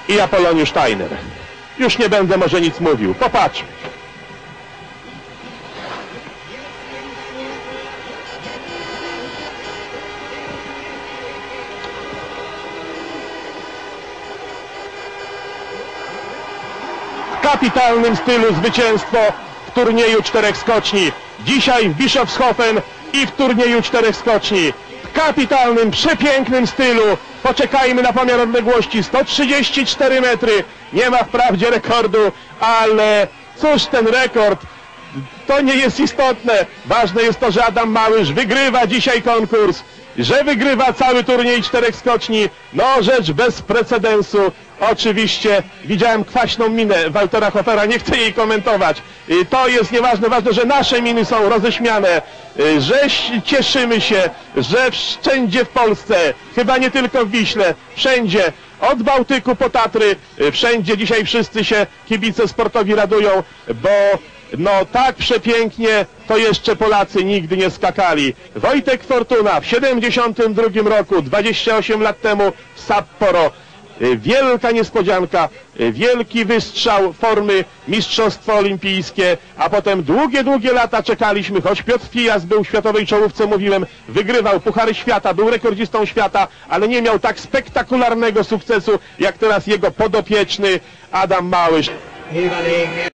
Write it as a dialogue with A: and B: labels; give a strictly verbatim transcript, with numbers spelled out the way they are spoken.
A: i Apoloniusz Tajner. Już nie będę może nic mówił. Popatrzmy. W kapitalnym stylu zwycięstwo w turnieju czterech skoczni. Dzisiaj w Bischofshofen i w turnieju czterech skoczni. W kapitalnym, przepięknym stylu. Poczekajmy na pomiar odległości. sto trzydzieści cztery metry. Nie ma wprawdzie rekordu, ale cóż ten rekord? To nie jest istotne. Ważne jest to, że Adam Małysz wygrywa dzisiaj konkurs, że wygrywa cały turniej czterech skoczni. No rzecz bez precedensu. Oczywiście widziałem kwaśną minę Waltera Hofera, nie chcę jej komentować. To jest nieważne, ważne, że nasze miny są roześmiane, że cieszymy się, że wszędzie w Polsce, chyba nie tylko w Wiśle, wszędzie, od Bałtyku po Tatry, wszędzie dzisiaj wszyscy się kibice sportowi radują, bo no tak przepięknie to jeszcze Polacy nigdy nie skakali. Wojtek Fortuna w siedemdziesiątym drugim roku, dwadzieścia osiem lat temu w Sapporo. Wielka niespodzianka, wielki wystrzał formy, mistrzostwo olimpijskie, a potem długie, długie lata czekaliśmy, choć Piotr Fijas był w światowej czołówce, mówiłem, wygrywał puchary świata, był rekordzistą świata, ale nie miał tak spektakularnego sukcesu, jak teraz jego podopieczny Adam Małysz.